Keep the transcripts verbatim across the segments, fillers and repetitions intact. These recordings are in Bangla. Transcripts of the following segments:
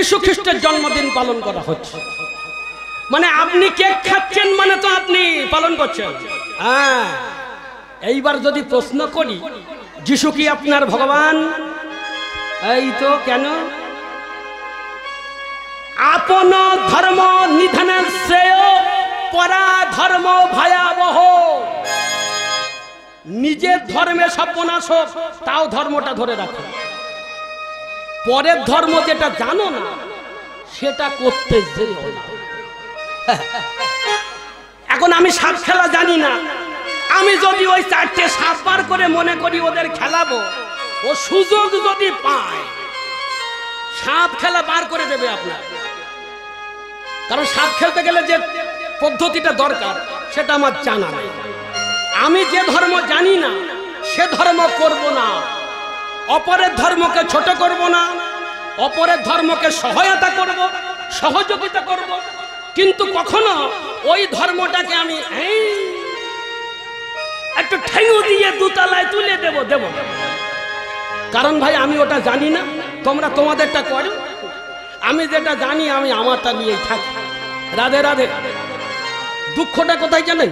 যিশু খ্রিস্টের জন্মদিন পালন করা হচ্ছে। মানে আপনি কেক খাচ্ছেন মানে তো আপনি পালন করছেন। হ্যাঁ, এইবার যদি প্রশ্ন করি যিশু কি আপনার ভগবান? এই তো কেন? আপন ধর্ম নিধনের শ্রেয় পরা ধর্ম ভয়াবহ। নিজের ধর্মে সর্বনাশ হোক তাও ধর্মটা ধরে রাখো, পরের ধর্ম যেটা জানো না সেটা করতে যেও না। এখন আমি সাপ খেলা জানি না, আমি যদি ওই চারটে সাপ বার করে মনে করি ওদের খেলাবো, ও সুযোগ যদি পায় সাপ খেলা বার করে দেবে আপনার। কারণ সাপ খেলতে গেলে যে পদ্ধতিটা দরকার সেটা আমার জানা নেই। আমি যে ধর্ম জানি না সে ধর্ম করব না, অপরের ধর্মকে ছোট করব না, অপরের ধর্মকে সহায়তা করব, সহযোগিতা করব, কিন্তু কখনো ওই ধর্মটাকে আমি একটু ঠেঙু দিয়ে দুতলায় তুলে দেব দেব কারণ ভাই আমি ওটা জানি না, তোমরা তোমাদেরটা করো, আমি যেটা জানি আমি আমারটা নিয়েই থাকি। রাধে রাধে। দুঃখটা কোথায় জানেন?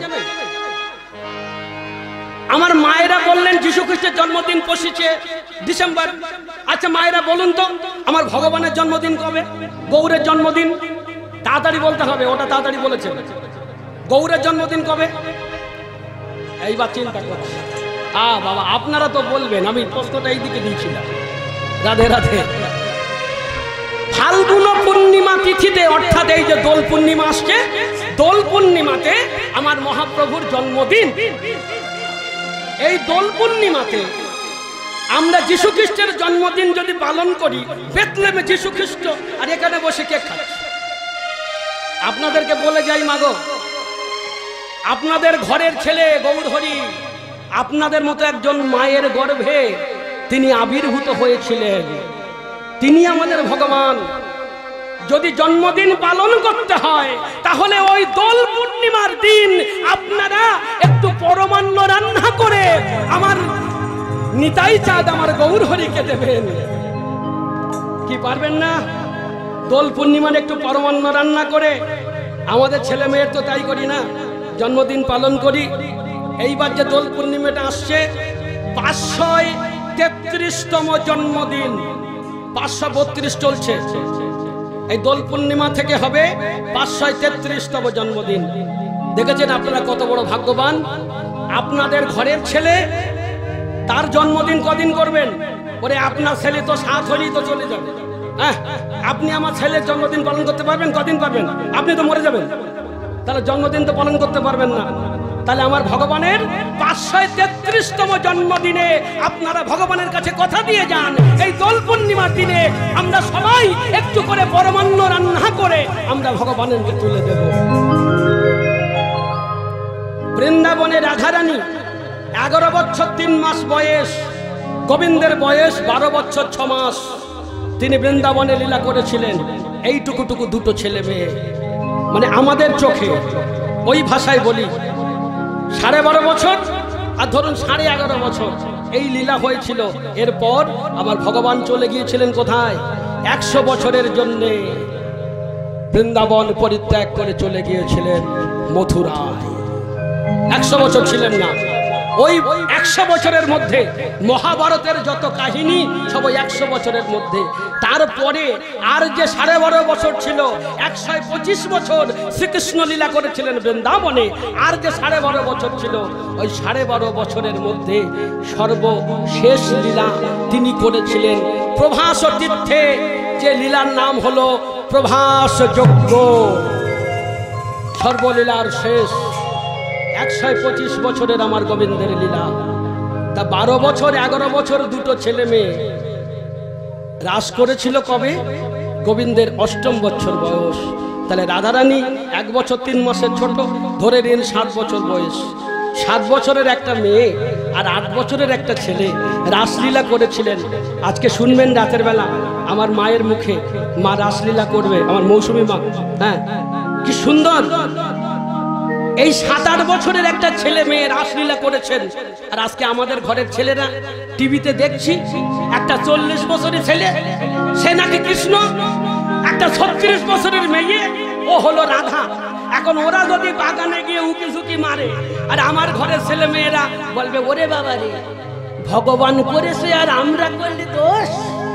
আমার মায়েরা বললেন যিশু খ্রিস্টের জন্মদিন পৌঁছেছে ডিসেম্বর। আচ্ছা মায়েরা বলুন তো আমার ভগবানের জন্মদিন কবে? গৌরের জন্মদিন। তাড়াতাড়ি বলতে হবে, ওটা তাড়াতাড়ি বলেছে। গৌরের জন্মদিন কবে? এইবার চিন্তা করো। আ বাবা আপনারা তো বলবেন, আমি প্রশ্নটা এইদিকে দিয়েছিলাম। রাধে রাধে। ফাল্গুন পূর্ণিমা তিথিতে, অর্থাৎ এই যে দোল পূর্ণিমা আসছে, দোল পূর্ণিমাতে আমার মহাপ্রভুর জন্মদিন। এই দোল পূর্ণিমাতে আমরা যিশু খ্রিস্টের জন্মদিন যদি পালন করি, বেথলেমে যিশু খ্রিস্ট, আর এখানে বসে কেক খাচ্ছি। আপনাদেরকে বলে যাই মাগো, আপনাদের ঘরের ছেলে গৌরহরি আপনাদের মতো একজন মায়ের গর্ভে তিনি আবির্ভূত হয়েছিলেন, তিনি আমাদের ভগবান। যদি জন্মদিন পালন করতে হয় তাহলে ওই দোল পূর্ণিমার দিন আপনারা একটু পরমান্ন রান্না করে আমার নিতাই চাঁদ আমার গৌরহরিকে দেবেন। কি পারবেন না? দোল পূর্ণিমার একটু পরমান্ন রান্না করে আমাদের ছেলে মেয়ের তো তাই করি না, জন্মদিন পালন করি। এইবার যে দোল পূর্ণিমাটা আসছে, পাঁচশো তেত্রিশতম জন্মদিন, পাঁচশো বত্রিশ চলছে, এই দোল পূর্ণিমা থেকে হবে পাঁচশো তেত্রিশতম জন্মদিন। দেখেছেন আপনারা কত বড় ভাগ্যবান? আপনাদের ঘরের ছেলে তার জন্মদিন কদিন করবেন? ওরে আপনার ছেলে তো সাত হলেই তো চলে যাবে। হ্যাঁ, আপনি আমার ছেলের জন্মদিন পালন করতে পারবেন? কদিন পারবেন? আপনি তো মরে যাবেন, তাহলে জন্মদিন তো পালন করতে পারবেন না। তাহলে আমার ভগবানের পাঁচশো তেত্রিশতম জন্মদিনে আপনারা ভগবানের কাছে কথা দিয়ে যান, এই দোল পূর্ণিমার দিনে আমরা সবাই একটু করে পরমান্ন রান্না করে আমরা ভগবানের তুলে দেব। বৃন্দাবনে রাধারানী এগারো বছর তিন মাস বয়স, গোবিন্দের বয়স বারো বছর ছ মাস। তিনি বৃন্দাবনে লীলা করেছিলেন। এইটুকুটুকু দুটো ছেলে মেয়ে, মানে আমাদের চোখে ওই ভাষায় বলি সাড়ে বারো বছর আর ধরুন সাড়ে এগারো বছর এই লীলা হয়েছিল। এরপর আমার ভগবান চলে গিয়েছিলেন কোথায়? একশো বছরের জন্যে বৃন্দাবন পরিত্যাগ করে চলে গিয়েছিলেন মথুরায়। একশো বছর ছিলেন না। ওই একশো বছরের মধ্যে মহাভারতের যত কাহিনী সব ওই একশো বছরের মধ্যে। তারপরে আর যে সাড়ে বারো বছর ছিল, একশো পঁচিশ বছর শ্রীকৃষ্ণ লীলা করেছিলেন বৃন্দাবনে। আর যে সাড়ে বারো বছর ছিল, ওই সাড়ে বারো বছরের মধ্যে সর্বশেষ লীলা তিনি করেছিলেন প্রভাস তীর্থে, যে লীলার নাম হলো প্রভাস যজ্ঞ। সর্বলীলার শেষ একশো পঁচিশ বছরের আমার গোবিন্দের লীলা। তা বারো বছর এগারো বছর দুটো ছেলে মেয়ে রাস করেছিল কবে? গোবিন্দের অষ্টম বছর বয়স। তাহলে রাধারানী এক বছর তিন মাসের ছোট, ধরে নিন সাত বছর বয়স। সাত বছরের একটা মেয়ে আর আট বছরের একটা ছেলে রাসলীলা করেছিলেন। আজকে শুনবেন রাতের বেলা আমার মায়ের মুখে, মা রাসলীলা করবে, আমার মৌসুমী মা। হ্যাঁ, কি সুন্দর! এই সাত আট বছরের একটা ছেলে মেয়ে রাসলীলা করেছেন। আর আজকে আমাদের ঘরের ছেলেরা টিভিতে দেখছি একটা চল্লিশ বছরের ছেলে, সে নাকি কৃষ্ণ, একটা ছত্রিশ বছরের মেয়ে, ও হলো রাধা। এখন ওরা যদি বাগানে গিয়ে উকি ঝুঁকি মারে, আর আমার ঘরের ছেলে মেয়েরা বলবে ওরে বাবা রে, ভগবান করেছে আর আমরা করলে দোষ।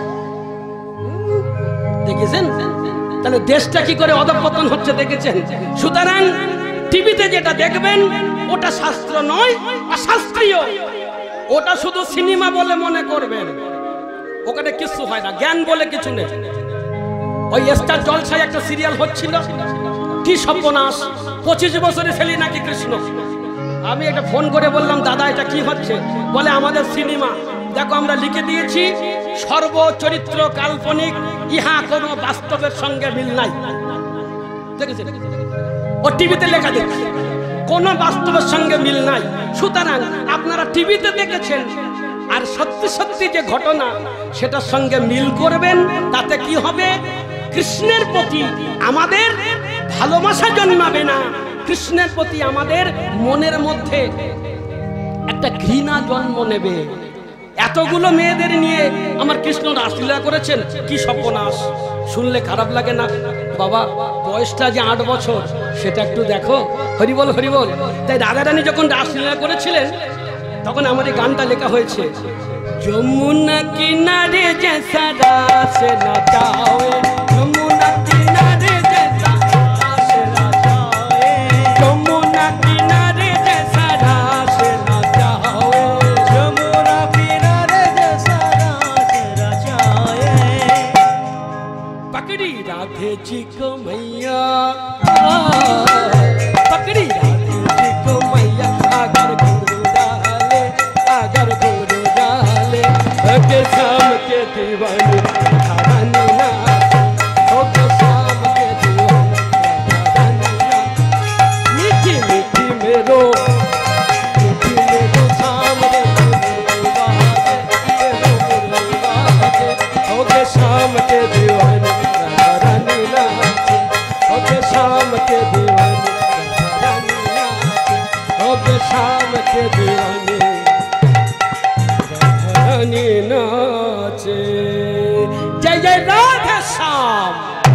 দেখেছেন তাহলে দেশটা কি করে অধঃপতন হচ্ছে, দেখেছেন? সুতরাং টিভিতে যেটা দেখবেন ওটা শাস্ত্র নয়, অশাস্ত্রীয়। ওটা শুধু সিনেমা বলে মনে করবেন, ওখানে কিছু হয় না, জ্ঞান বলে কিছু নেই। ওই স্টার জলসায় একটা সিরিয়াল হচ্ছিল, কি সর্বনাশ, পঁচিশ বছরের ছেলে নাকি কৃষ্ণ। আমি একটা ফোন করে বললাম দাদা এটা কি হচ্ছে? বলে আমাদের সিনেমা। দেখো আমরা লিখে দিয়েছি সর্বচরিত্র কাল্পনিক, ইহা কোনো বাস্তবের সঙ্গে মিল নাই। দেখেছেন? ও টিভিতে লেখা দেখছে কোন বাস্তবের সঙ্গে মিল নাই। সুতরাং আপনারা টিভিতে দেখেছেন, আর সত্যি সত্যি যে ঘটনা সেটার সঙ্গে মিল করবেন। তাতে কি হবে? কৃষ্ণের প্রতি আমাদের ভালোবাসা জন্মাবে না, কৃষ্ণের প্রতি আমাদের মনের মধ্যে একটা ঘৃণা জন্ম নেবে। এতগুলো মেয়েদের নিয়ে আমার কৃষ্ণ রাসলীলা করেছেন, কি সর্বনাশ। শুনলে খারাপ লাগে না? বাবা বয়সটা যে আট বছর সেটা একটু দেখো। হরিবল হরিবল। তাই রাধা রানী যখন রাসলীলা করেছিলেন তখন আমার এই গানটা লেখা হয়েছে, যমুনা কিনারে জैसा रास नचावे, যমুনা কিনারে जैसा रास नचावे, যমুনা কিনারে जैसा रास नचावे, যমুনা কিনারে जैसा रास नचावे, पकड़ी राधे जी को मैया, पकड़ी राधे जी को मैया, अगर गुरु डाले, अगर गुरु डाले, के शाम के दीवाने राधारानी ना, ओ के शाम के दीवाने राधारानी ना, मीठी मीठी मेरो, मीठी मेरो शाम रे बाजे, ओ के शाम के दीवाने राधारानी ना, ओ के शाम के दीवाने राधारानी ना, ओ के शाम के दीवाने नाचे। जय जय राधे श्याम।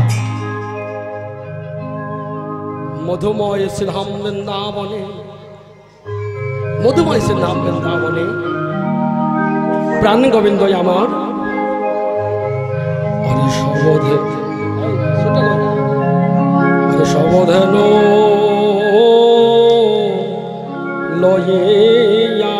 मधुमय श्रीधाम वृंदावने, मधुमय श्रीधाम वृंदावने प्राण गोविंद আমার হরি সবধে, হরি সবধেন লইয়া,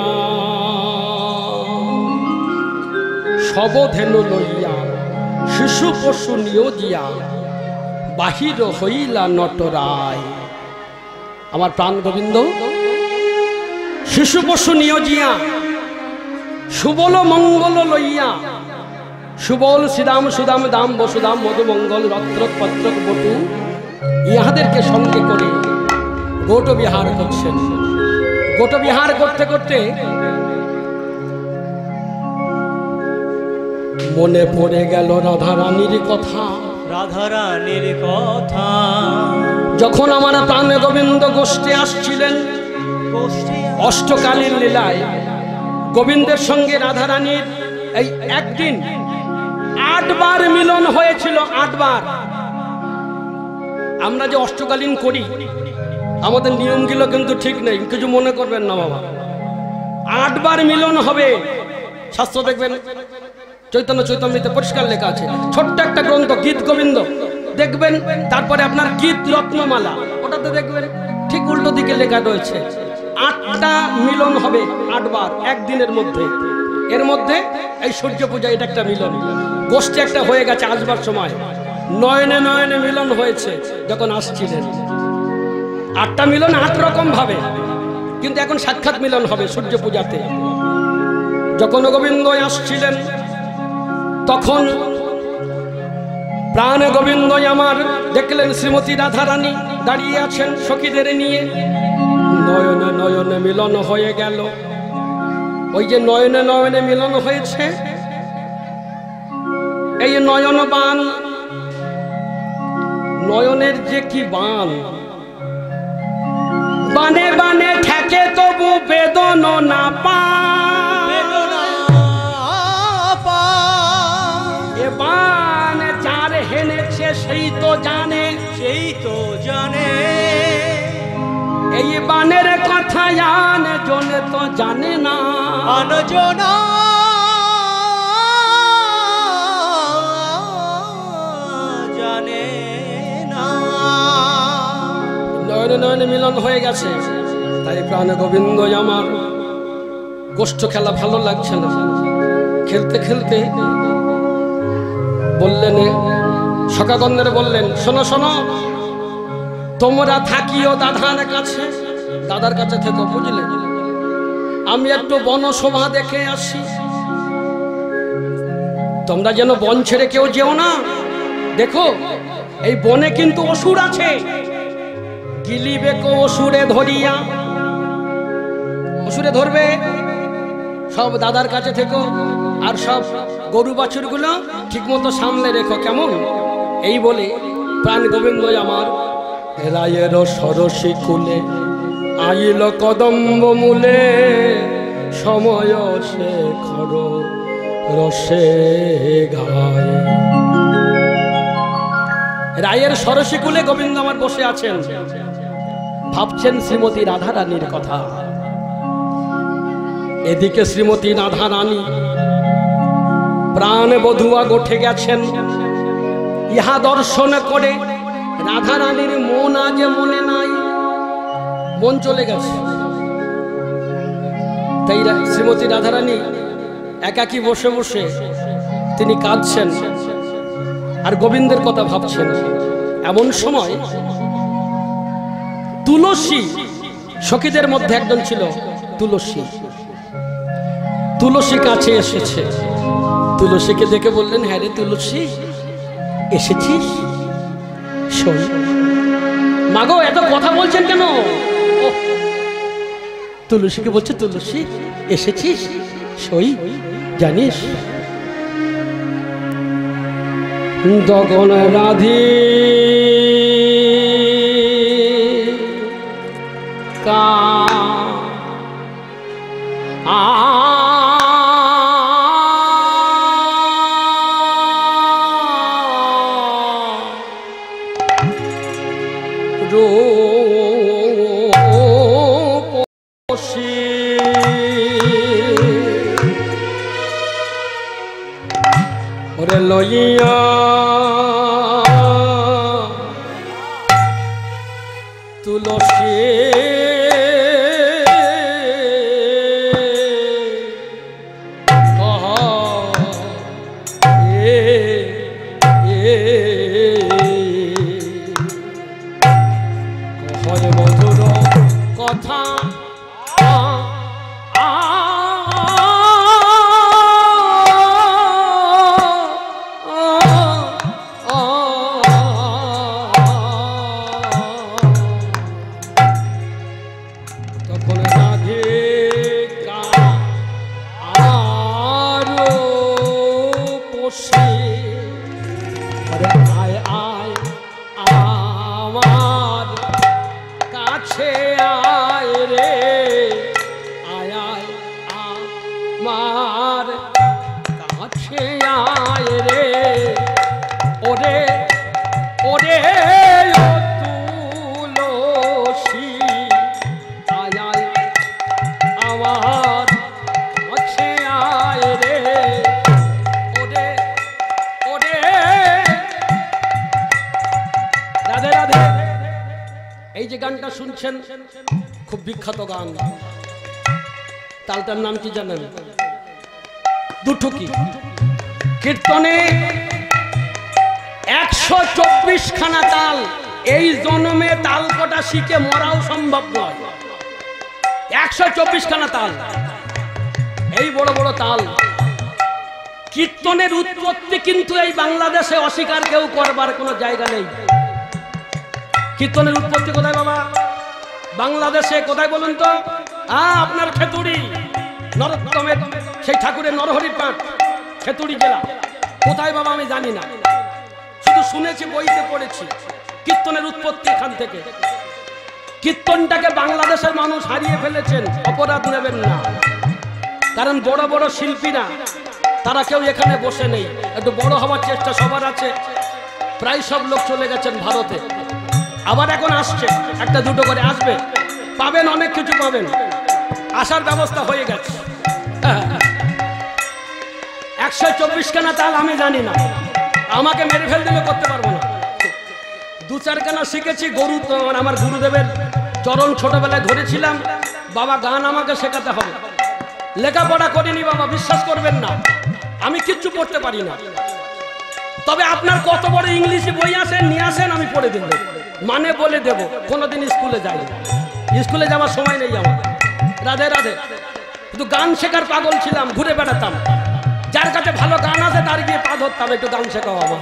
সবধেনু লইয়া শিশু পশু নিয়োজিয়া, বাহির হইলা নটরায়। আমার প্রাণ গোবিন্দ শিশু পশু নিয়োজিয়া, সুবল মঙ্গল লইয়া, সুবল শ্রীদাম সুদাম দাম বসুদাম মধুমঙ্গল রত্রক পত্রক বটু, ইহাদেরকে সঙ্গে করে গোট বিহার করছেন। গোট বিহার করতে করতে মনে পড়ে গেল রাধারানীর কথা, রাধারানীর কথা। যখন আমার প্রাণ গোবিন্দ গোষ্ঠে আসছিলেন অষ্টকালীন লীলায়, গোবিন্দের সঙ্গে রাধারানীর এই একদিন আটবার মিলন হয়েছিল। আটবার। আমরা যে অষ্টকালীন করি আমাদের নিয়মগুলো কিন্তু ঠিক নেই, কিছু মনে করবেন না বাবা। আটবার মিলন হবে। শাস্ত্র দেখবেন চৈতন্য চৈতন্যতে পরিষ্কার লেখা আছে, ছোট্ট একটা গ্রন্থ গীত গোবিন্দ দেখবেন, তারপরে আপনার গীত রত্নমালা, ওটাতে দেখবেন ঠিক উল্টো দিকে লেখা রয়েছে আটটা মিলন হবে আটবার একদিনের মধ্যে। এর মধ্যে এই সূর্য পূজা এটা একটা মিলন, গোষ্ঠী একটা হয়ে গেছে আসবার সময়, নয়নে নয়নে মিলন হয়েছে যখন আসছিলেন। আটটা মিলন আট রকম ভাবে, কিন্তু এখন সাক্ষাৎ মিলন হবে সূর্য পূজাতে। যখন গোবিন্দ আসছিলেন তখন প্রাণ গোবিন্দ আমার দেখলেন শ্রীমতী রাধারানী দাঁড়িয়ে আছেন সখীদের নিয়ে। নয়নে নয়নে মিলন হয়ে গেল। ওই যে নয়নে নয়নে মিলন হয়েছে, এই নয়ন বান, নয়নের যে কি বান, বানে বানে ঠেকে তবু বেদন না পা, এ বান যার হেনেছে সে সেই তো জানে, সেই তো জানে এই বানের কথা জানে জনে তো জানে না, আনজনা জানে না। নয়নে নয়নে মিলন হয়ে গেছে, তাই প্রাণ গোবিন্দ আমার গোষ্ঠ খেলা ভালো লাগছে না। খেলতে খেলতে বললেন, সখাগণদের বললেন, শোনো শোনো, তোমরা থাকিও দাদার কাছে, দাদার কাছে থেকে বুঝলে, আমি একটু বনশোভা দেখে আসি। তোমরা যেন বন ছেড়ে কেউ যেও না। দেখো এই বনে কিন্তু অসুর আছে, গিলিবে কো অসুরে ধরিয়া, অসুরে ধরবে। সব দাদার কাছে থেকো, আর সব গরু বাছুর গুলো ঠিক মতো সামনে রেখো, কেমন? এই বলে প্রাণ গোবিন্দ আমার রায়ের সরসী কুলে আইল কদম্ব মূলে, সময় সে খর রসে গায়। রায়ের সরসী কুলে গোবিন্দ আমার বসে আছেন, ভাবছেন শ্রীমতী রাধা রানীর কথা। এদিকে শ্রীমতী রাধা রানী প্রাণ বধুয়া গোঠে গেছেন। ইহা দর্শন করে রাধা রানীর মন আজ মনে নাই, মন চলে গেছে। তাই শ্রীমতী রাধা রানী একাকী বসে বসে তিনি কাঁদছেন আর গোবিন্দের কথা ভাবছেন। এমন সময় তুলসী, সখীদের মধ্যে একজন ছিল তুলসী, তুলসী কাছে এসেছে। তুলসীকে দেখে বললেন, হ্যাঁ রে তুলসী, এসেছিস? শোন। মাগো এত কথা বলছেন কেন? তুলসীকে বলছে, তুলসী এসেছিস? সই জানিস দগন রাধি কা আ ওরে লইয়া তুলসী মধুর কথা শুনছেন, খুব বিখ্যাত গান। তালটার নাম কি জানেন? দুঠুকি। কীর্তনে একশো চব্বিশ খানা তাল। এই জন্মে তাল কটা শিখে মরাও সম্ভব নয়। একশো চব্বিশ খানা তাল, এই বড় বড় তাল। কীর্তনের উৎপত্তি কিন্তু এই বাংলাদেশে অস্বীকার কেউ করবার কোনো জায়গা নেই। কীর্তনের উৎপত্তি কোথায় বাবা? বাংলাদেশে কোথায় বলুন তো? হ্যাঁ, আপনার খেতুড়ি, নরোত্তমের সেই ঠাকুরের নরহরির পাঠ, খেতুড়ি জেলা। কোথায় বাবা আমি জানি না, শুধু শুনেছি, বইতে পড়েছি। কীর্তনের উৎপত্তি এখান থেকে। কীর্তনটাকে বাংলাদেশের মানুষ হারিয়ে ফেলেছেন, অপরাধ নেবেন না। কারণ বড় বড় শিল্পীরা তারা কেউ এখানে বসে নেই। একটু বড় হওয়ার চেষ্টা সবার আছে। প্রায় সব লোক চলে গেছেন ভারতে, আবার এখন আসছে, একটা দুটো করে আসবে, পাবেন অনেক কিছু পাবেন, আসার ব্যবস্থা হয়ে গেছে। একশো চব্বিশ খানা তাল আমি জানি না, আমাকে মেরে ফেল দিলে করতে পারবো না। দু চারখানা শিখেছি, গরু আমার গুরুদেবের চরণ ছোটবেলায় ধরেছিলাম। বাবা গান আমাকে শেখাতে হবে, লেখাপড়া করিনি বাবা, বিশ্বাস করবেন না, আমি কিচ্ছু পড়তে পারি না। তবে আপনার কত বড় ইংলিশ বই আসেন নিয়ে আসেন, আমি পড়ে দেব, মানে বলে দেব। কোনোদিন স্কুলে যাই, স্কুলে যাওয়ার সময় নেই আমার। রাধে রাধে। কিন্তু গান শেখার পাগল ছিলাম, ঘুরে বেড়াতাম, যার কাছে ভালো গান আছে তার গিয়ে পা ধরতাম, একটু গান শেখাও আমার।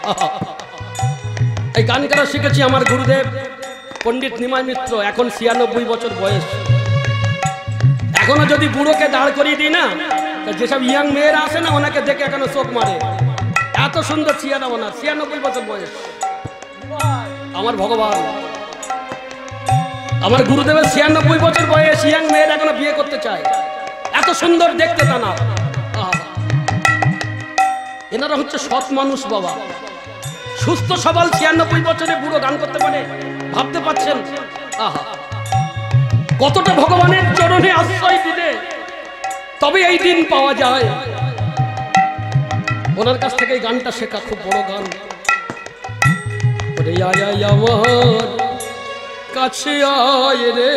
এই গান করা শিখেছি আমার গুরুদেব পণ্ডিত নিমাই মিত্র, এখন ছিয়ানব্বই বছর বয়স। এখনো যদি বুড়োকে দাঁড় করিয়ে দিই না, যেসব ইয়াং মেয়েরা আছে না, ওনাকে দেখে এখনো চোখ মারে, এত সুন্দর ছিয়ানব্বই ওনার, ছিয়ানব্বই বছর বয়স। আমার ভগবান, আমার গুরুদেবের ছিয়ানব্বই বছর বয়স, ইয়াং মেয়েরা এখনো বিয়ে করতে চায়, এত সুন্দর দেখতে তা না। এনারা হচ্ছে সৎ মানুষ বাবা, সুস্থ সবল ছিয়ানব্বই বছরে বুড়ো গান করতে পারে, ভাবতে পারছেন? আহা, কতটা ভগবানের চরণে আশ্রয় দিলে তবে এই দিন পাওয়া যায়। ওনার কাছ থেকে এই গানটা শেখা খুব বড় গান। ওরে আয় আয় আমার কাছে আয় রে,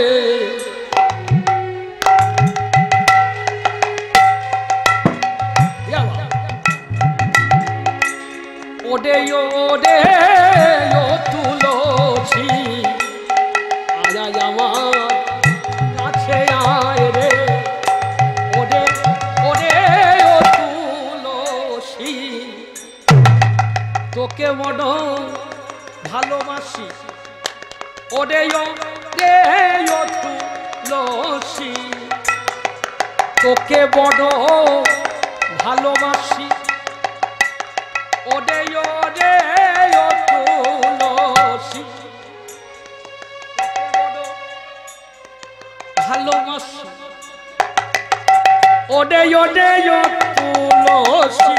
ওডে ওডে ও তুলসী, আয় আয় আমার কাছে আয় রে, ওডে ওডে ও তুলসী, তোকে বড় ভালোবাসি, ওডে ওডে ও তুলসী, তোকে বড় ভালোবাসি, ওডে ওডে ও তুলসী, ভালোবাসি, ওডে ওডে ও তুলসী,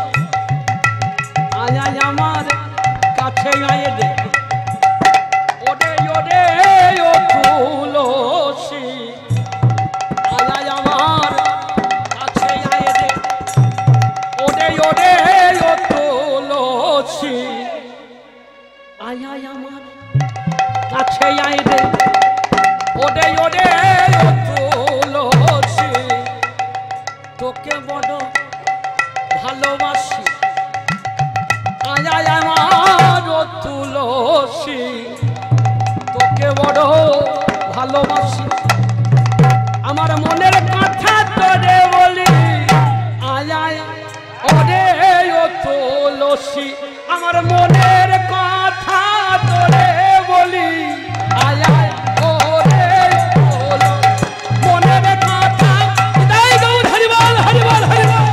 আয় আয় আমার কাছে আয় রে, ওডে ওডে ও তুলসী, আয় আয় আমার কাছে আয় রে, ওডে ওডে ও তুলসী, আয় আয় আমার কাছে আয় রে, ওডে ওডে ও তুলসী, তোকে বড় ভালোবাসি, আয় আয় আমার ও তুলসী, তোকে বড় ভালোবাসি, আমার মনের কথা তোরে বলি, আয় আয় ওরে ও তুলসী, আমার মনের কথা তোরে বলি, আয় আয় ওরে তুলসী, মনের কথা। জয় গৌর হরি বল হরি বল হরি বল।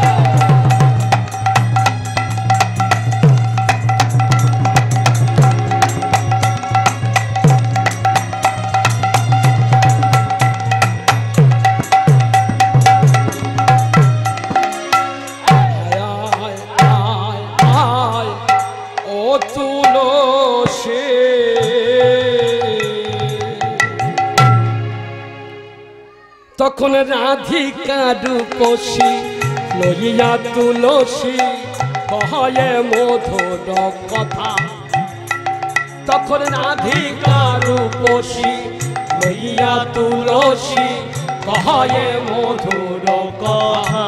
তখন রাধিকা রূপসী লইয়া তুলসী কহে মধুর কথা, তখন রাধিকা রূপসী লইয়া তুলসী কহে মধুর কথা।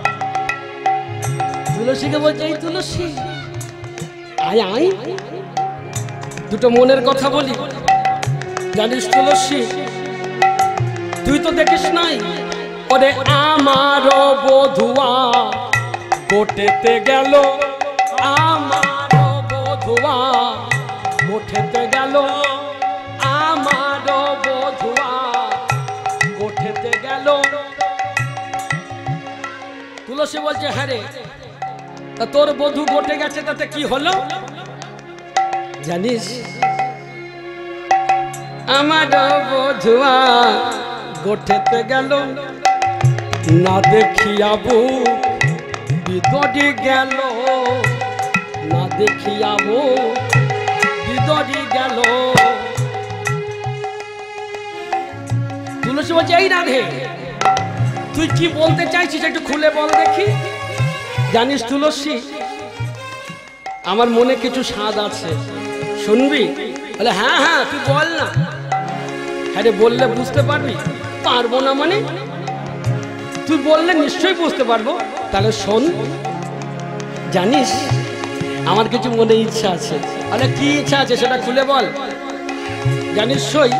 তুলসীকে বলছে, এই তুলসী আয় আয়, দুটো মনের কথা বলি। জানিস তুলসী, তুই তো দেখিস নাই, ওরে আমার বধুয়া গোটেতে গেল, আমার বধুয়া গোটেতে গেল, আমার বধুয়া গোটেতে গেল। তুলসী বলছে, হ্যাঁ রে, তা তোর বধূ গোটে গেছে, তাতে কি হলো জানিস? আমার বধুয়া গোটেতে গেল, না দেখিয়া বুক বিদরি গেল, না দেখিয়াবো বিদরি গেল। তুলসী বলছে এই রাধে তুই কি বলতে চাইছিস একটু খুলে বল দেখি। জানিস তুলসী আমার মনে কিছু স্বাদ আছে শুনবি? বলে হ্যাঁ হ্যাঁ তুই বল না। হ্যাঁ রে বললে বুঝতে পারবি? পারবো না মানে? তুই বললে নিশ্চয়ই বুঝতে পারবো। তাহলে শোন, জানিস আমার কিছু মনে ইচ্ছা আছে। আরে কি ইচ্ছা আছে সেটা খুলে বল। জানিস সই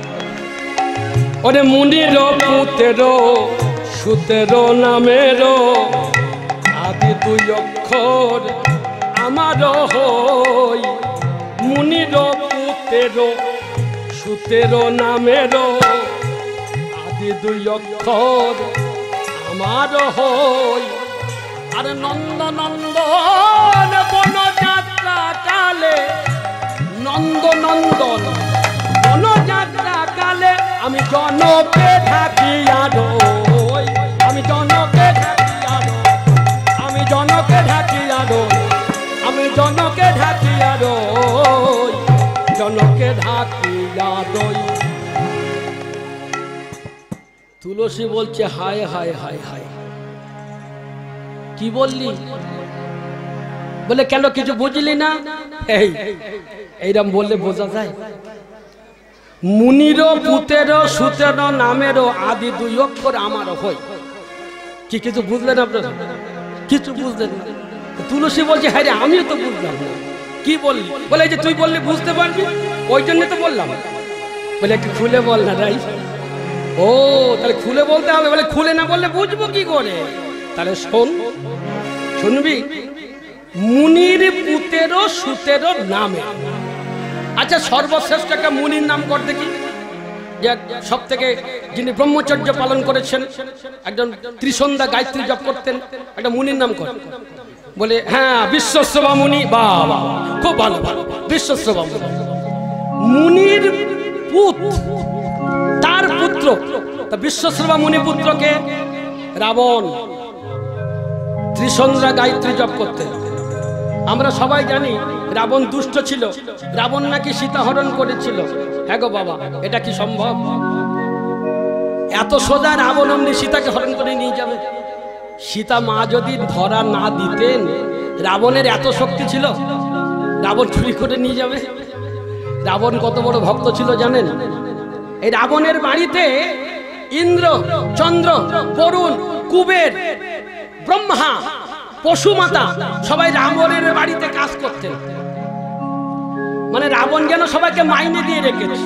ওরে মুনির পুতেরো সুতেরো নামেরো আদি দুই অক্ষর আমার হই। মুনির পুতেরো সুতেরো নামেরো আদি দুই অক্ষর আমার হই। আর নন্দ নন্দন বনযাত্রা কালে নন্দ নন্দন বনযাত্রা কালে আমি জনকে ঢাকিয়া রই। আমি জনকে ঢাকিয়া রই। আমি জনকে ঢাকিয়া রই। আমি জনকে ঢাকিয়া রই। জনকে ঢাকিয়া রই। তুলসী বলছে হায় হায় হায় হায় কি বললি? বলে কেন কিছু বুঝলি না? এই এইরকম বললে বোঝা যায়? মুনিরও পুতেরও সুতেরও নামেরও আদি দুই অক্ষর আমার হই। কি কিছু বুঝলেন আপনারা? কিছু বুঝলেন না? তুলসী বলছে হ্যাঁ রে আমিও তো বুঝলাম না। কি বললি? বলে যে তুই বললি বুঝতে পারবি ওই জন্য তো বললাম। বলে একটু খুলে বল না রাই। ও তাহলে খুলে বলতে হবে। বলে খুলে না বললে বুঝবো কি করে? তাহলে শোন, শুনবি? মুনির পুতেরও সুতেরও নামে। আচ্ছা সর্বশ্রেষ্ঠ একটা মুনির নাম কর দেখি, যে সব থেকে যিনি ব্রহ্মচর্য পালন করেছেন, একজন ত্রিসন্ধ্যা গায়ত্রী জপ করতেন, একটা মুনির নাম কর। বলে হ্যাঁ বিশ্বশ্রবা মুনি। বাবা খুব ভালো ভালো বিশ্বশ্রবা মুনি। মুনির পুত তার পুত্র বিশ্বশ্রবা মুনি পুত্রকে রাবণ ত্রিসন্ধ্যা গায়ত্রী জপ করতেন। আমরা সবাই জানি রাবণ দুষ্ট ছিল। রাবণ নাকি সীতা হরণ করেছিল। হ্যাঁ গো বাবা এটা কি সম্ভব? এত সোজা রাবণ অমনি সীতাকে হরণ করে নিয়ে যাবে? সীতা মা যদি ধরা না দিতেন, রাবণের এত শক্তি ছিল রাবণ চুরি করে নিয়ে যাবে? রাবণ কত বড় ভক্ত ছিল জানেন? এই রাবণের বাড়িতে ইন্দ্র, চন্দ্র, বরুণ, কুবের, ব্রহ্মা, পশুমাতা সবাই রাবণের বাড়িতে কাজ করতেন। মানে রাবণ যেন সবাইকে মাইনে দিয়ে রেখেছে।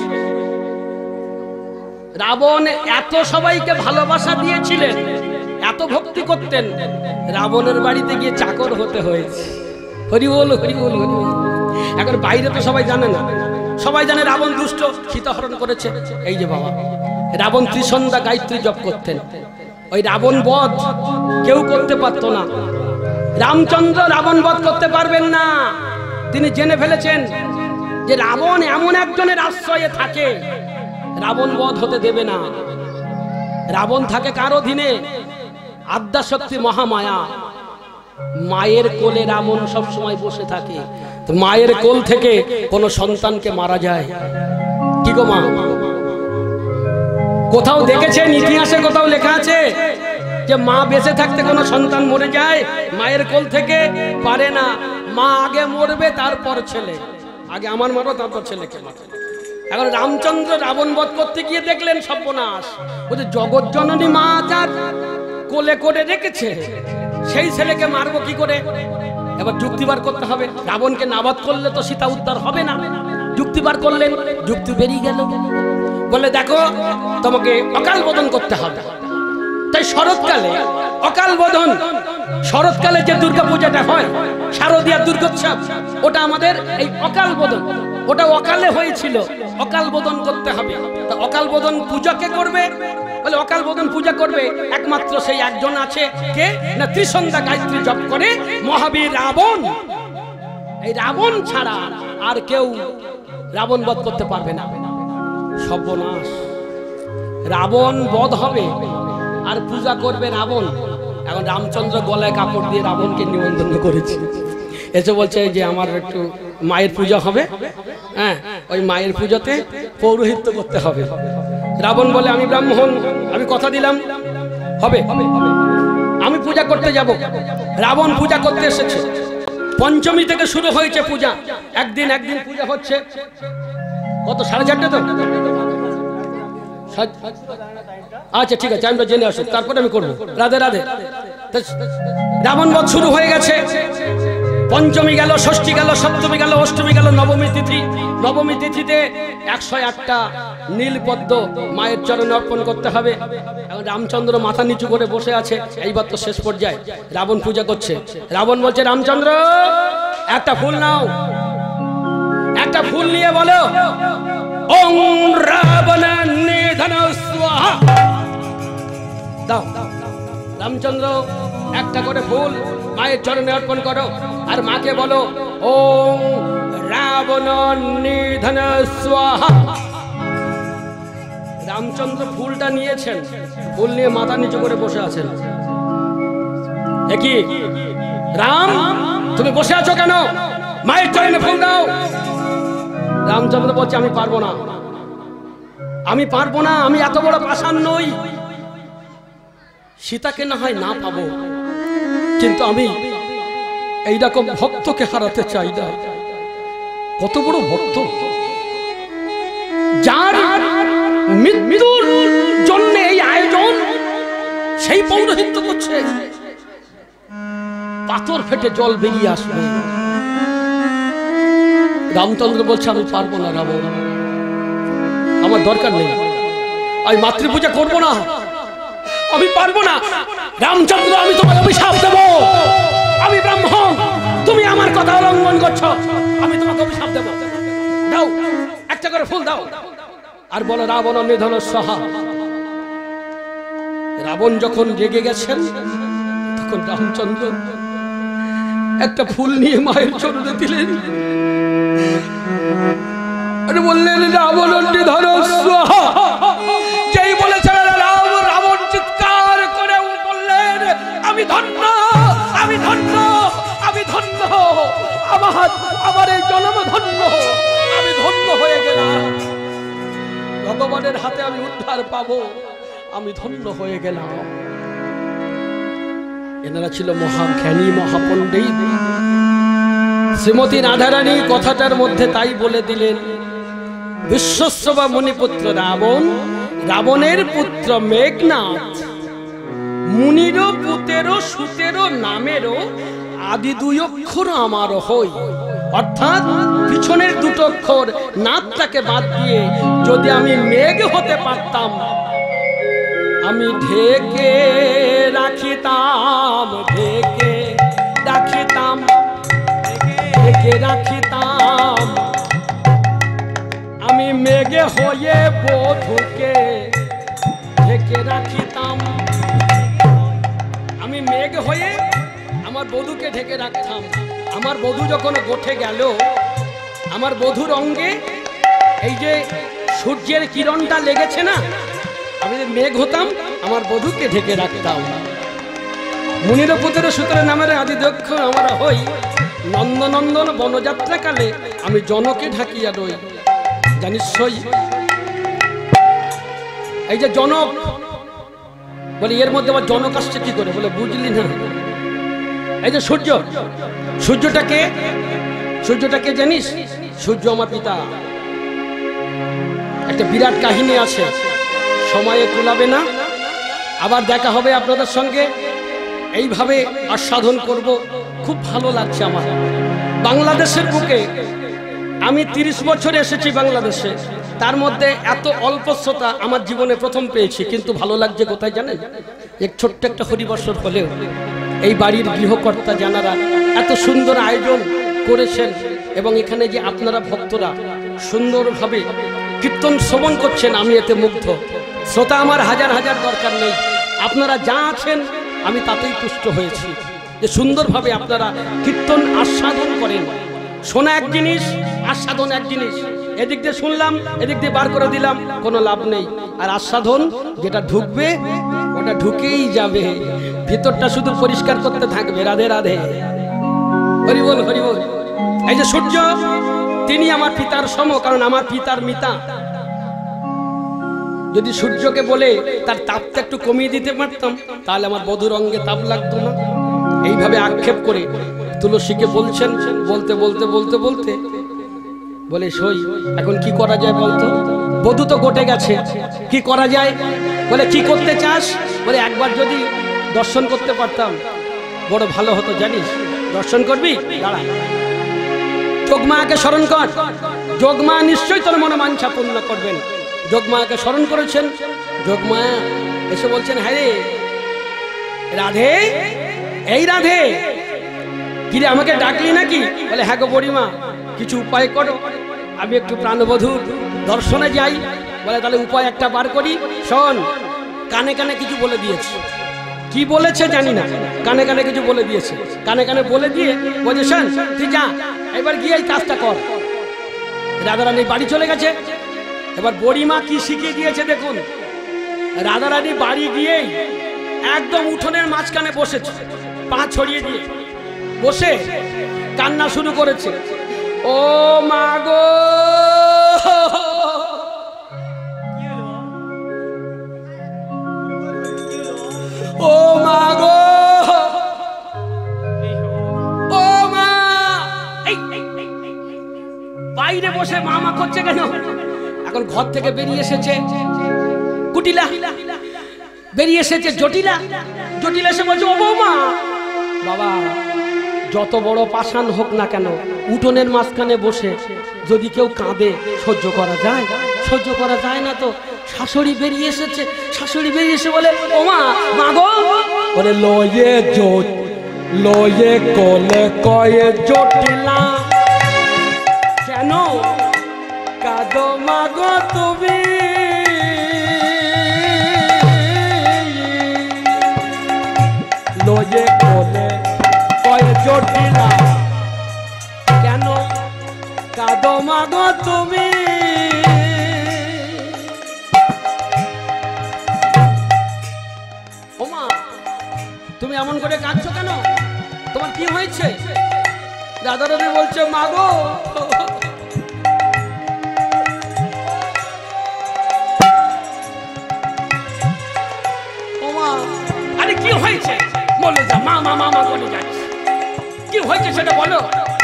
রাবণ এত সবাইকে ভালোবাসা দিয়েছিলেন, এত ভক্তি করতেন, রাবণের বাড়িতে গিয়ে চাকর হতে হয়েছে। হরি বল হরি বল হরি বল। এখন বাইরে তো সবাই জানে না, সবাই জানে রাবণ দুষ্ট, সীতা হরণ করেছে। এই যে বাবা রাবণ ত্রিসন্ধ্যা গায়ত্রী জপ করতেন। ওই রাবণ বধ কেউ করতে পারতো না। রামচন্দ্র রাবণ বধ করতে পারবেন না। তিনি জেনে ফেলেছেন যে রাবণ এমন একজনের আশ্রয়ে থাকে, রাবণ বধ হতে দেবে না। রাবণ থাকে কার অধীনে? আদ্যাশক্তি মহামায়া। মায়ের কোলে রাবণ সব সময় বসে থাকে। তো মায়ের কোল থেকে কোন সন্তানকে মারা যায় কি গো মা? কোথাও দেখেছেন ইতিহাসে কোথাও লেখা আছে যে মা বেঁচে থাকতে কোনো সন্তান মরে যায়? মায়ের কোল থেকে পারে না। মা আগে মরবে তারপর ছেলে। আগে আমার মারো তারপর ছেলেকে মারো। এখন রামচন্দ্র রাবণ বধ করতে গিয়ে দেখলেন সর্বনাশ। বলছে জগৎ জননী মা যার কোলে করে রেখেছে, সেই ছেলেকে মারবো কি করে? এবার যুক্তি বার করতে হবে। রাবণকে নাবাদ করলে তো সীতা উদ্ধার হবে না। যুক্তি বার করলেন, যুক্তি বেরিয়ে গেল। বলে দেখো তোমাকে অকাল বোধন করতে হবে। তাই শরৎকালে অকাল বোধন, শরৎকালে যে দুর্গা পূজাটা হয় শারদীয়া দুর্গোৎসব, ওটা আমাদের এই অকাল বোধন, ওটা অকালে হয়েছিল। অকাল বোধন করতে হবে। তা অকাল বোধন পূজাকে করবে? বলে অকাল বোধন পূজা করবে একমাত্র সেই একজন আছে। কে না? ত্রিসন্ধ্যা গায়ত্রী জপ করে মহাবীর রাবণ। এই রাবণ ছাড়া আর কেউ রাবণ বধ করতে পারবে না। সর্বনাশ, রাবণ বধ হবে আর পূজা করবে রাবণ। এখন রামচন্দ্র গলায় কাপড় দিয়ে রাবণকে নিমন্ত্রণ করেছে। এসে বলছে যে আমার একটু মায়ের পূজা হবে, হ্যাঁ ওই মায়ের পুজোতে পৌরোহিত্য করতে হবে। রাবণ বলে আমি ব্রাহ্মণ, আমি কথা দিলাম হবে, আমি পূজা করতে যাব। রাবণ পূজা করতে এসেছে, পঞ্চমী থেকে শুরু হয়েছে পূজা, একদিন একদিন পূজা হচ্ছে। কত সাড়ে চারটে তো? আচ্ছা ঠিক আছে, আমি তো জেনে আসুক, তারপরে আমি করবো। রাধে রাধে। রাবণ বধ শুরু হয়ে গেছে। পঞ্চমী গেল, ষষ্ঠী গেল, সপ্তমী গেল, অষ্টমী গেল, নবমী তিথি। নবমী তিথিতে একশো একটা নীলপদ্ম মায়ের চরণে অর্পণ করতে হবে। রামচন্দ্র মাথা নিচু করে বসে আছে। এইবার তো শেষ পর্যায়ে রাবণ পূজা করছে। রাবণ বলছে রামচন্দ্র একটা ফুল নাও, একটা ফুল নিয়ে বলো ওং রাবণ নিধন স্বাহা। দাও। রামচন্দ্র একটা করে ফুল মায়ের চরণে অর্পণ করো, আর মাকে বলো ওং রাবণ নিধন স্বাহা। রামচন্দ্র ফুলটা নিয়েছেন, ফুল নিয়ে মাথা নিচু করে বসে আছেন। একই রাম, তুমি বসে আছো কেন? মায়ের চরণে ফুল দাও। রামচন্দ্র বলছে আমি পারবো না, আমি পারবো না, আমি এত বড় পাষাণ নই। সীতাকে না হয় না পাবো, কিন্তু আমি এইরকম ভক্তকে হারাতে চাই না। কত বড় ভক্ত, যার মৃত্যুর জন্য এই আয়োজন, সেই পৌরোহিত্য করছে। পাথর ফেটে জল বেরিয়ে আসবে। রামচন্দ্র বলছে আমি পারবো না রাবণ, আমার দরকার নেই, আমি মাতৃপূজা করবো না, আমি পারবো না। রামচন্দ্র আমি তোমায় অভিশাপ দেব, আমি ব্রাহ্মণ, তুমি আমার কথা উল্লঙ্ঘন করছো, আমি তোমাকে অভিশাপ দেব। দাও একটা করে ফুল দাও, আর বলো রাবণ নিধন স্বাহা। রাবণ যখন রেগে গেছেন, তখন রামচন্দ্র একটা ফুল নিয়ে মায়ের চরণে দিলেন, আর বললেন রাবণ নিধন স্বাহা। যেই বলেছেন রাম, রাবণ চিৎকার করে বললেন আমি ধন্য, আমি ধন্য, আমি ধন্য, আমার আমার এই জন্ম ধন্য, আমি ধন্য হয়ে গেলাম, ভগবানের হাতে আমি উদ্ধার পাবো, আমি ধন্য হয়ে গেলাম। এনারা ছিল মহাজ্ঞানী, মহাপণ্ডিত। শ্রীমতী রাধারানী কথাটার মধ্যে তাই বলে দিলেন বিশ্বস্রবা মুনিপুত্র রাবণ, রাবণের পুত্র মেঘনাথ, মুনিরও পুতেরও সুতেরও নামেরও আদি দুই অক্ষর আমার হই। অর্থাৎ পিছনের দুটো অক্ষর নাথটাকে বাদ দিয়ে যদি আমি মেঘ হতে পারতাম, আমি ঢেকে রাখিতাম, ঢেকে রাখিতাম, ঢেকে রাখিতাম, আমি মেঘে হয়ে বধূকে ঢেকে রাখিতাম, আমি মেঘ হয়ে আমার বধূকে ঢেকে রাখতাম। আমার বধূ যখন গোঠে গেল, আমার বধূর অঙ্গে এই যে সূর্যের কিরণটা লেগেছে না, আমি মেঘ হতাম, আমার বধূকে ঢেকে রাখতাম। মুনির পুত্র সুতরাং নামের আদি দক্ষ আমরা হই, নন্দনন্দন বনযাত্রা কালে আমি জনকে ঢাকিয়া রই। জানিস সই এই যে জনক বলে, এর মধ্যে আবার জনক আসছে কি করে? বলে বুঝলি না, এই যে সূর্য, সূর্যটাকে সূর্যটাকে জানিস? সূর্য আমার পিতা। একটা বিরাট কাহিনী আছে, সময়ে কুলাবে না, আবার দেখা হবে আপনাদের সঙ্গে, এইভাবে আস্বাদন করব। খুব ভালো লাগছে আমার। বাংলাদেশের বুকে আমি তিরিশ বছর এসেছি বাংলাদেশে, তার মধ্যে এত অল্প শ্রোতা আমার জীবনে প্রথম পেয়েছি। কিন্তু ভালো লাগছে কোথায় জানেন? এক ছোট্ট একটা হরিবর্ষর হলেও এই বাড়ির গৃহকর্তা জানারা এত সুন্দর আয়োজন করেছেন, এবং এখানে যে আপনারা ভক্তরা সুন্দরভাবে কীর্তন শ্রবণ করছেন, আমি এতে মুগ্ধ। শ্রোতা আমার হাজার হাজার দরকার নেই, আপনারা যা আছেন আমি তাতেই তুষ্ট হয়েছি, যে সুন্দরভাবে আপনারা কীর্তন আস্বাদন করেন। শোনা এক জিনিস, আস্বাদন এক জিনিস। এদিক দিয়ে শুনলাম, এদিক দিয়ে বার করে দিলাম, কোনো লাভ নেই। আর আস্বাদন যেটা ঢুকবে ওটা ঢুকেই যাবে, ভিতরটা শুধু পরিষ্কার করতে থাকবে। রাধে রাধে। হরি বল হরি বল। এই যে সূর্য, তিনি আমার পিতার সম, কারণ আমার পিতার মিতা। যদি সূর্যকে বলে তার তাপটা একটু কমিয়ে দিতে পারতাম, তাহলে আমার বধূর অঙ্গে তাপ লাগতো না। এইভাবে আক্ষেপ করে তুলসীকে বলছেন। বলতে বলতে বলতে বলতে বলে, সই এখন কি করা যায় বলতো? বধূ তো ঘটে গেছে, কি করা যায়? বলে, কি করতে চাস? বলে, একবার যদি দর্শন করতে পারতাম বড় ভালো হতো, জানিস? দর্শন করবি? দাঁড়া, যোগমায়াকে স্মরণ কর, যোগমা নিশ্চয়ই তোর মনে বাঞ্ছা পূর্ণ করবেন। যোগমায়াকে স্মরণ করেছেন। যোগমায়া এসে বলছেন, হ্যাঁ রে রাধে, এই রাধে, কিরে আমাকে ডাকলি নাকি? বলে, হ্যাঁ গো বুড়িমা, কিছু উপায় করো, আমি একটু প্রাণবধূর দর্শনে যাই। বলে, তাহলে উপায় একটা বার করি, শোন। কানে কানে কিছু বলে দিয়েছে, কি বলেছে জানি না, কানে কানে কিছু বলে দিয়েছে। কানে কানে বলে দিয়ে বলছে, শোন তুই যা, এবার গিয়ে এই কাজটা কর। রাধারানী বাড়ি চলে গেছে। এবার বুড়িমা কি শিখিয়ে দিয়েছে দেখুন। রাধারানী বাড়ি গিয়েই একদম উঠোনের মাঝখানে বসেছে, পা ছড়িয়ে দিয়ে বসে কান্না শুরু করেছে। ও মা গো, ও মা গো, ও মা। এই বাইরে বসে মা মা করছে কেন? এখন ঘর থেকে বেরিয়ে এসেছে কুটিলা, বেরিয়ে এসেছে জটিলা। জটিলা এসে বলছে, ও বৌমা। বাবা, যত বড় পাষাণ হোক না কেন, উঠোনের মাঝখানে বসে যদি কেউ কাঁদে সহ্য করা যায়? সহ্য করা যায় না তো। শাশুড়ি বেরিয়ে এসেছে, শাশুড়ি বেরিয়ে এসে বলে, ও মা, মা গো। বলে, লয়ে জোট লয়ে কলে কয়ে জটিলা, কেন কাঁদো মা গো তুমি? লয়ে কলে কয়ে জটিলা, কেন কাঁদো মা গো তুমি? ও মা, তুমি এমন করে কাঁদছো কেন? তোমার কি হয়েছে? রাধারানী বলছে, মা গো, আরে কি হয়েছে বলে যা, মা মা মা বলে যাচ্ছি, কি হয়েছে সেটা বলো।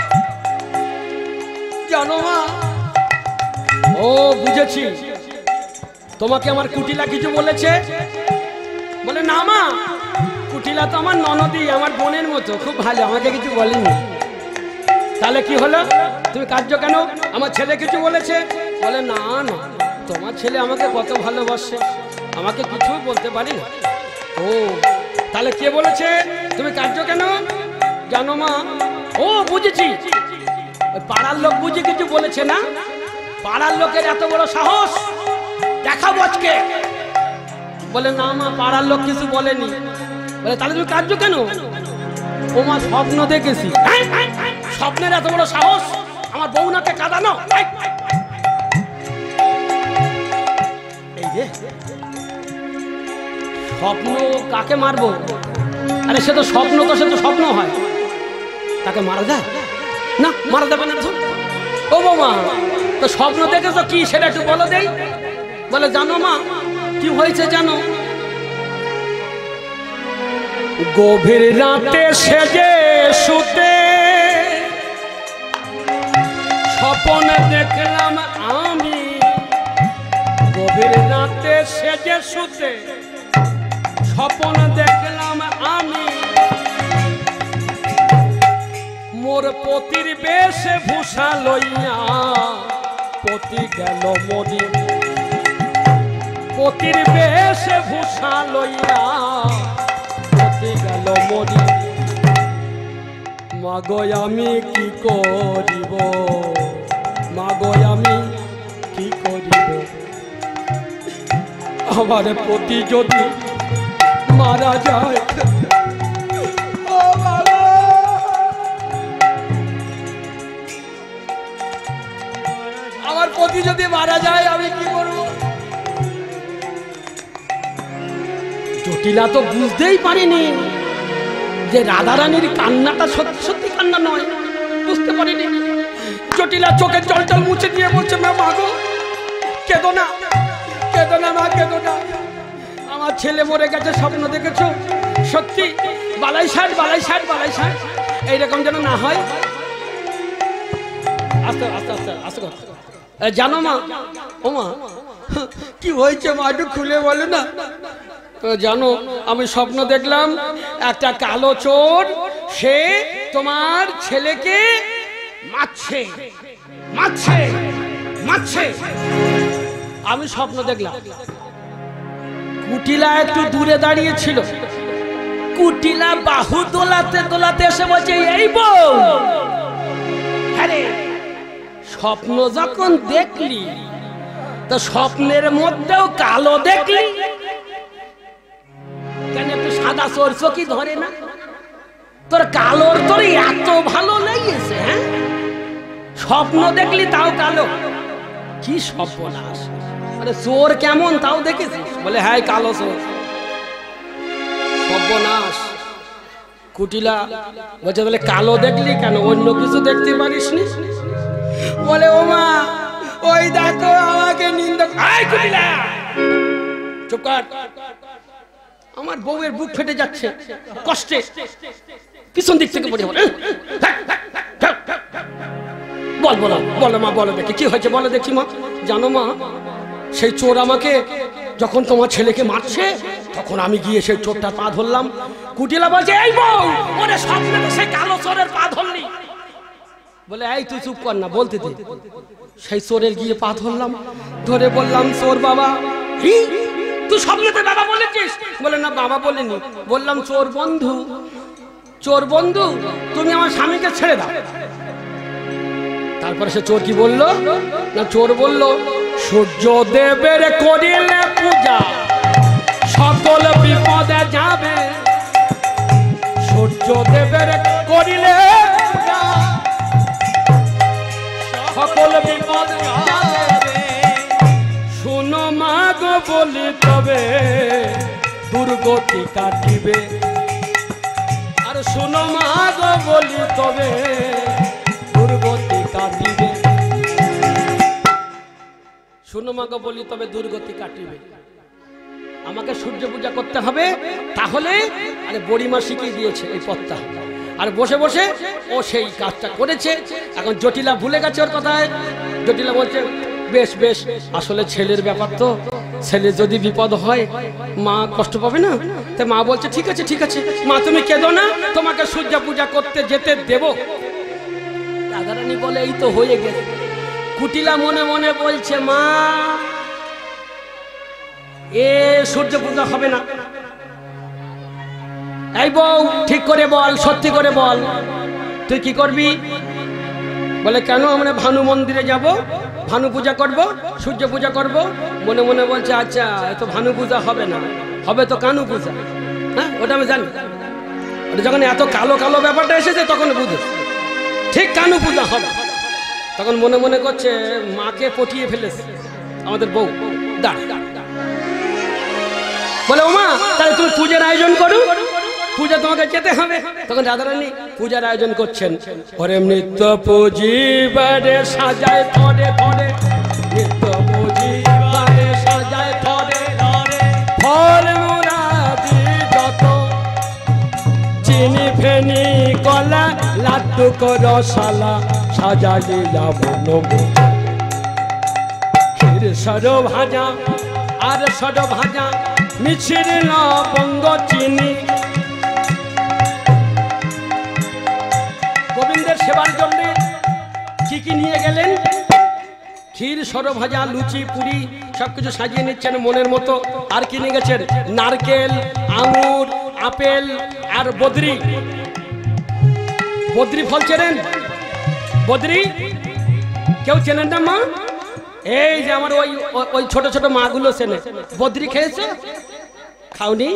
জানো মা, ও বুঝেছি, তোমাকে আমার কুটিলা কিছু বলেছে। বলে, না মা, কুটিলা তো আমার ননদি, আমার বোনের মতো, খুব ভালো, আমাকে কিছু বলেনি। তাহলে কি হলো? তুমি কাঁদছো কেন? আমার ছেলে কিছু বলেছে? বলে, না না, তোমার ছেলে আমাকে কত ভালোবাসে, আমাকে কিছুই বলতে পারি না। ও, তাহলে কে বলেছে? তুমি কাঁদছো কেন? জানো মা, ও বুঝেছি, পাড়ার লোক বুঝে কিছু বলেছে না? পাড়ার লোকের এত বড় সাহস, দেখাবো আজকে। বলে, না মা, পাড়ার লোক কিছু বলেনি। বলে, তাহলে তুমি কাঁদছো কেন? ও মা, স্বপ্ন দেখেছি। স্বপ্নের এত বড় সাহস, আমার বউনাকে কাঁদানো? এই যে স্বপ্ন, কাকে মারবো? আরে সে তো স্বপ্ন, তো সে তো স্বপ্ন হয়, তাকে মারা যায় না? মারা যাবে না। ও বৌমা, তো স্বপ্ন দেখেছো কি সেটা একটু বলো দেই। বলে, জানো মা, কি হয়েছে জানো? গভীর রাতে সেজে শুতে স্বপ্ন দেখলাম আমি। গভীর রাতে সেজে শুতে স্বপ্ন দেখলাম আমি। মোর পতির বেশে ভূষা লইয়া পতি গেল মরি। পতির বেশে ভূষা লইয়া পতি গেল মরি। মাগো আমি কি করিব, মাগো আমি কি করিব? আমার পতি যদি মারা যায়, আমার পতি যদি মারা যায় আমি কি করব? জটিলা তো বুঝতেই পারিনি যে রাধারানীর কান্নাটা সত্যি সত্যি কান্না। কান্না নয়, বুঝতে পারিনি। জটিলা চোখের জল জল মুছে দিয়ে বলছে, মা মাগো কেঁদো না, কেঁদো না মা, কেঁদো না। আমার ছেলে মরে গেছে, স্বপ্ন দেখেছো? সত্যি? বালাই ষাট, বালাই ষাট, বালাই ষাট, এইরকম যেন না হয়। আস্তে আস্তে আস্তে আস্তে কথা। জানো মা, ও মা কি হয়েছে মা, একটু খুলে বলো না। জানো আমি স্বপ্ন দেখলাম একটা কালো চোর, সে তোমার ছেলেকে মারছে মারছে মারছে। আমি স্বপ্ন দেখলাম। কুটিলা একটু দূরে দাঁড়িয়ে ছিল। কুটিলা বাহু দোলাতে দোলাতে এসে বলছে, এই বউ, হ্যাঁ রে, স্বপ্ন যখন দেখলি তো স্বপ্নের মধ্যেও কালো দেখলি কেন? একটু সাদা সরষ কি ধরে না? তোর কালোর তোর এত ভালো লেগেছে? হ্যাঁ, স্বপ্ন দেখলি তাও কালো? কি সর্বনাশ! আরে চোর কেমন তাও দেখেছিস? বলে হ্যাঁ কালো চোর। সর্বনাশ! কুটিলা বলছে, বলে কালো দেখলি কেন, অন্য কিছু দেখতে পারিস নি? বলে ও মা, ওই দেখো আমাকে নিন্দা। চুপ কর! আমার বউয়ের বুক ফেটে যাচ্ছে কষ্টে, পিছন দিক থেকে বলে বল বলো বলো মা, বলো দেখি কি হয়েছে, বলো দেখি মা। জানো মা, সেই চোর আমাকে যখন তোমার ছেলেকে মারছে তখন আমি গিয়ে সেই চোরটার পা ধরলাম। কুটিলা বলছে, এই বউ, ওরে স্বপ্নে তো সেই কালো চোরের পা ধরলি। বলে এই তুই চুপ কর না, বলতে দে। সেই চোরের গিয়ে পা ধরলাম, ধরে বললাম, চোর বাবা। তুই স্বপ্নেতে বাবা বলেছিস? বলে না বাবা বলিনি, বললাম চোর বন্ধু, চোর বন্ধু তুমি আমার স্বামীকে ছেড়ে দাও। তারপরে সে চোর কি বলল না, চোর বলল, সূর্য দেবের করিলে পূজা সকল বিপদে যাবে। সূর্য দেবের করিলে পূজা সকল বিপদ যাবে। শুনো মা গো বলি তবে দুর্গতি কাটিবে। আর শুনো মা গো বলি তবে দুর্গতি কাটিবে। শুনো মা গো বলি তবে দুর্গতি কাটিবে। আমাকে সূর্য পূজা করতে হবে, তাহলে আরে বড়িমা শিখিয়ে দিয়েছে এই পথটা। আর বসে বসে ও সেই কাজটা করেছে। এখন জটিলা ভুলে গেছে ওর কথায়। জটিলা বলছে, বেশ বেশ, আসলে ছেলের ব্যাপার তো, ছেলে যদি বিপদ হয় মা কষ্ট পাবে না। তাই মা বলছে, ঠিক আছে ঠিক আছে মা, তুমি কেঁদো না, তোমাকে সূর্য পূজা করতে যেতে দেব। রাধারানী বলে, এই তো হয়ে গেছে। কুটিলা মনে মনে বলছে, মা এ সূর্য পূজা হবে না। এই বউ, ঠিক করে বল, সত্যি করে বল, তুই কি করবি? বলে কেন, আমরা ভানু মন্দিরে যাব, ভানু পূজা করব, সূর্য পূজা করব। মনে মনে বলছে, আচ্ছা তো ভানু পূজা হবে না, হবে তো কানু পূজা। হ্যাঁ, ওটা আমি জানি। ওটা যখন এত কালো কালো ব্যাপারটা এসেছে তখন বুঝে ঠিক কানু পূজা হবে। তখন মনে মনে করছে, মাকে পটিয়ে ফেলেছে আমাদের বউ। দাঁড় বলে, ও মা, তাহলে তুমি পূজার আয়োজন করো, পূজা তোমাকে যেতে হবে। তখন রাধারানী পূজার আয়োজন করছেন। ওরে নিত্য পুজিবারে সাজায় থরে থরে, নিত্য পুজিবারে সাজায় থরে থরে, ফল মুরাদি যত, চিনি ফেনি কলা লাড্ডু রসালা সাজালিলা মানব। ক্ষীর সর ভাজা আর সর ভাজা, মিছির লবঙ্গ চিনি। গোবিন্দের সেবার জন্য কি কি নিয়ে গেলেন? ক্ষীর, সরভাজা, লুচি, পুরি সবকিছু সাজিয়ে নিচ্ছেন মনের মতো। আর কি নিয়ে গেছেন? নারকেল, আঙুর, আপেল আর বদ্রি। বদ্রি ফল চেনেন? বদ্রি কেউ চেনেন না মা? এই যে আমার ওই ওই ছোট ছোট মাগুলো চেনে। বদ্রি খেয়েছে? খাওনি?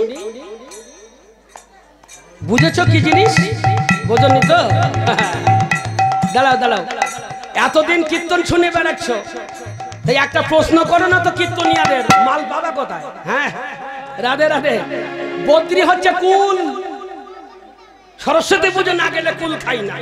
বুঝেছো কি জিনিস? বোঝনি তো? দাঁড়াও দাঁড়াও, এতদিন কীর্তন শুনে বেড়াচ্ছ, তাই একটা প্রশ্ন করো না তো কীর্তনিয়াদের, মাল বাবা কোথায়? হ্যাঁ, রাধে রাধে। বদ্রি হচ্ছে কুল, সরস্বতী পুজো না গেলে কুল খাই না।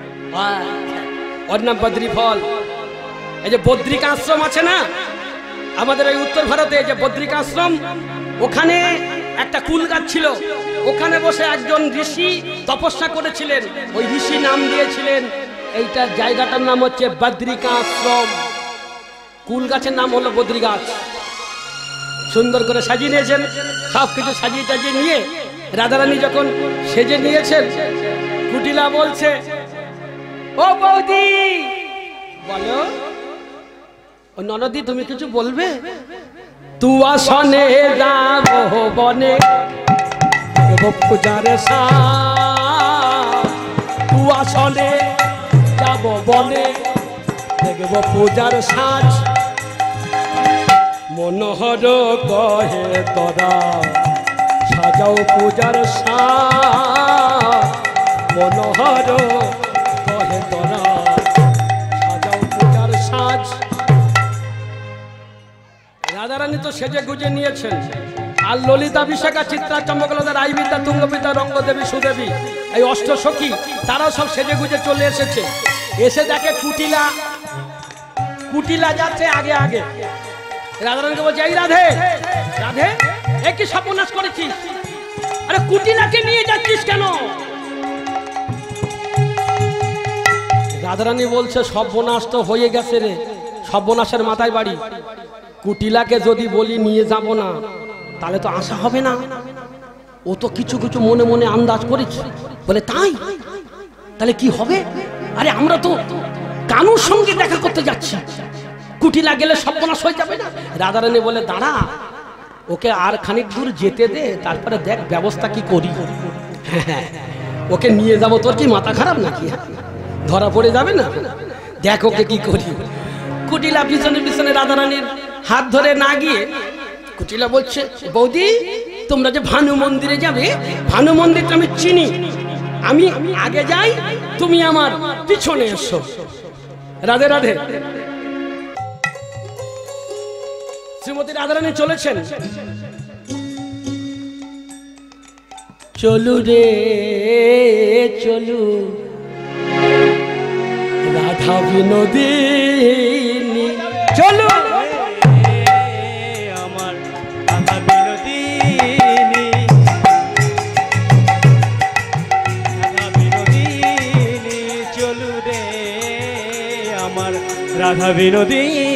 ওর নাম বদ্রী ফল। এই যে বদ্রিকা আশ্রম আছে না আমাদের এই উত্তর ভারতে, যে বদ্রিকা আশ্রম, ওখানে একটা কুল গাছ ছিল। ওখানে বসে একজন ঋষি তপস্যা করেছিলেন। ওই ঋষি নাম দিয়েছিলেন, এইটা জায়গাটার নাম হচ্ছে বদ্রিকা আশ্রম। কুল গাছের নাম হলো বদ্রি গাছ। সুন্দর করে সাজিয়ে নিয়েছেন, সব কিছু সাজিয়ে টাজিয়ে নিয়ে রাধারানী যখন সেজে নিয়েছেন, কুটিলা বলছে, ও বৌদি বলো। ও ননদি তুমি কিছু বলবে? তু আসনে যাব বনে পূজার সা, তু আসনে যাব বনে দেখব পূজার সাজ। মনোহর কহে তোরা সাজাও পূজার সাজ, মনোহর কহে তোরা সাজাও পূজার সাজ। রাধারানী তো সেজে গুজে নিয়েছেন, আর ললিতা বিশাখা চিত্রা চম্পকলতা রাইবিদ্যা তুঙ্গবিদ্যা রঙ্গদেবী সুদেবী এই অষ্ট সখী তারাও সব সেজে গুজে চলে এসেছে। এসে দেখে কুটিলা, কুটিলা যাচ্ছে আগে আগে। রাধারানীকে বলছে, এই রাধে রাধে এ কি সর্বনাশ করেছিস? আরে কুটিলাকে নিয়ে যাচ্ছিস কেন? রাধারানী বলছে, সর্বনাশ তো হয়ে গেছে রে, সর্বনাশের মাথায় বাড়ি। কুটিলাকে যদি বলি নিয়ে যাব না তাহলে তো আশা হবে না। ও তো কিছু কিছু মনে মনে আন্দাজ করেছে। বলে তাই? তাহলে কি হবে? আরে আমরা তো কানুর সঙ্গে দেখা করতে যাচ্ছি, কুটিলা গেলে সর্বনাশ হয়ে যাবে না। রাধারানী বলে, দাঁড়া, ওকে আর খানিক দূর যেতে দে, তারপরে দেখ ব্যবস্থা কি করি। হ্যাঁ, ওকে নিয়ে যাব, তোর কি মাথা খারাপ নাকি? ধরা পড়ে যাবে না, দেখ ওকে কি করি। কুটিলা পিছনে পিছনে রাধারানীর হাত ধরে না গিয়ে কুটিলা বলছে, বৌদি তোমরা যে ভানু মন্দিরে যাবে, ভানু মন্দিরটা আমি চিনি, আমি আগে যাই, তুমি আমার পিছনে এসো। রাধে রাধে। শ্রীমতী রাধারানী চলেছেন। চলু রে চলু রাধা বিনোদিনী, চলু আমার রাধা বিনোদিনী, রাধা বিনোদিনী চলু রে আমার রাধা বিনোদিনী।